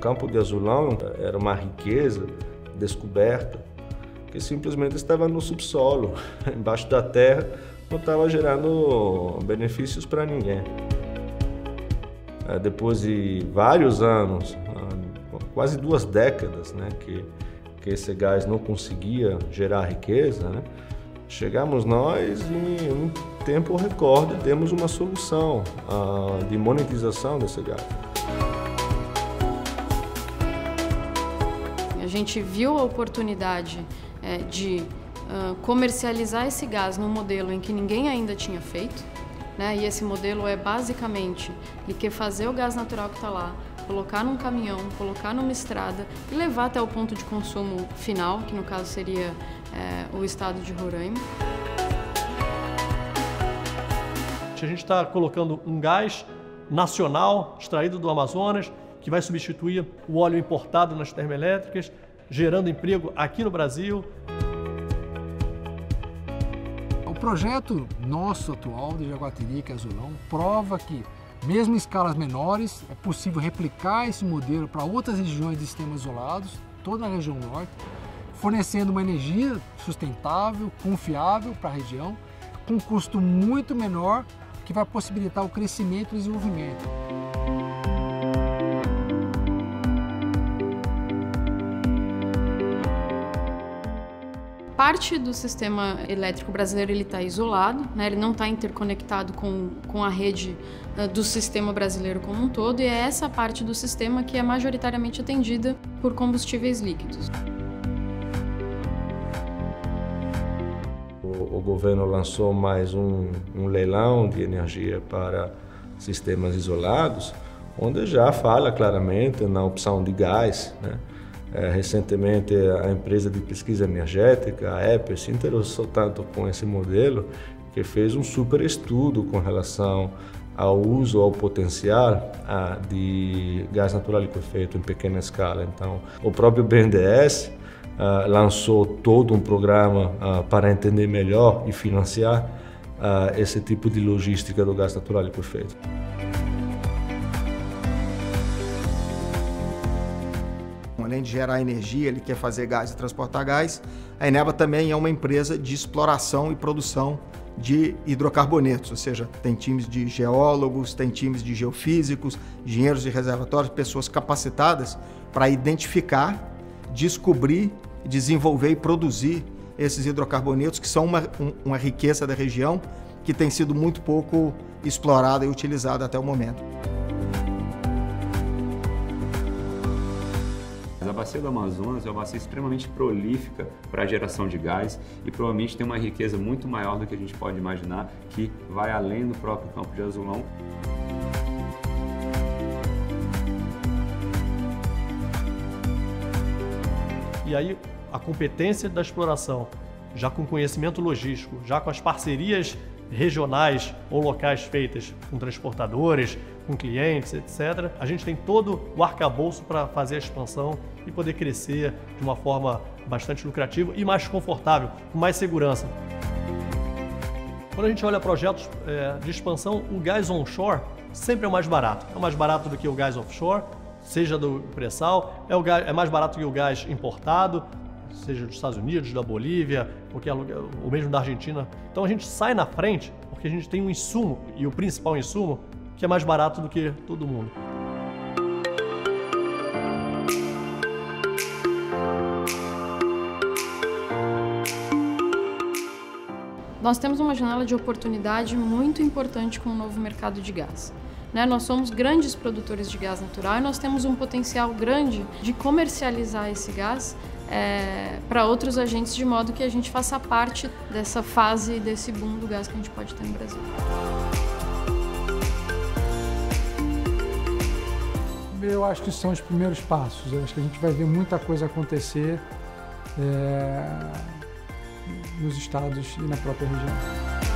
campo de Azulão era uma riqueza descoberta que simplesmente estava no subsolo, embaixo da terra, não estava gerando benefícios para ninguém. Depois de vários anos, quase 2 décadas, né, que esse gás não conseguia gerar riqueza, né, chegamos nós e em um tempo recorde temos uma solução de monetização desse gás. A gente viu a oportunidade de comercializar esse gás num modelo em que ninguém ainda tinha feito, né? E esse modelo é basicamente liquefazer o gás natural que está lá, colocar num caminhão, colocar numa estrada e levar até o ponto de consumo final, que no caso seria o estado de Roraima. A gente está colocando um gás nacional, extraído do Amazonas, que vai substituir o óleo importado nas termoelétricas, gerando emprego aqui no Brasil. O projeto nosso atual de Jaguatirica e Azulão prova que, mesmo em escalas menores, é possível replicar esse modelo para outras regiões de sistemas isolados, toda a região norte, fornecendo uma energia sustentável, confiável para a região, com um custo muito menor, que vai possibilitar o crescimento e o desenvolvimento. Parte do sistema elétrico brasileiro está isolado, né? Ele não está interconectado com a rede do sistema brasileiro como um todo, e é essa parte do sistema que é majoritariamente atendida por combustíveis líquidos. O governo lançou mais um leilão de energia para sistemas isolados, onde já fala claramente na opção de gás, né? Recentemente, a empresa de pesquisa energética, a EPE, se interessou tanto com esse modelo que fez um super estudo com relação ao uso, ao potencial de gás natural liquefeito em pequena escala. Então, o próprio BNDES lançou todo um programa para entender melhor e financiar esse tipo de logística do gás natural liquefeito. Além de gerar energia, ele quer fazer gás e transportar gás. A Eneva também é uma empresa de exploração e produção de hidrocarbonetos, ou seja, tem times de geólogos, tem times de geofísicos, engenheiros de reservatórios, pessoas capacitadas para identificar, descobrir, desenvolver e produzir esses hidrocarbonetos, que são uma riqueza da região que tem sido muito pouco explorada e utilizada até o momento. A bacia do Amazonas é uma bacia extremamente prolífica para a geração de gás e provavelmente tem uma riqueza muito maior do que a gente pode imaginar, que vai além do próprio campo de Azulão. E aí a competência da exploração, já com conhecimento logístico, já com as parcerias regionais ou locais feitas com transportadores, com clientes, etc. A gente tem todo o arcabouço para fazer a expansão e poder crescer de uma forma bastante lucrativa e mais confortável, com mais segurança. Quando a gente olha projetos de expansão, o gás onshore sempre é o mais barato. É mais barato do que o gás offshore, seja do pré-sal, é mais barato que o gás importado, seja dos Estados Unidos, da Bolívia, ou mesmo da Argentina. Então a gente sai na frente porque a gente tem um insumo, e o principal insumo, que é mais barato do que todo mundo. Nós temos uma janela de oportunidade muito importante com o novo mercado de gás. Nós somos grandes produtores de gás natural e nós temos um potencial grande de comercializar esse gás para outros agentes, de modo que a gente faça parte dessa fase, desse boom do gás que a gente pode ter no Brasil. Eu acho que são os primeiros passos. Eu acho que a gente vai ver muita coisa acontecer nos estados e na própria região.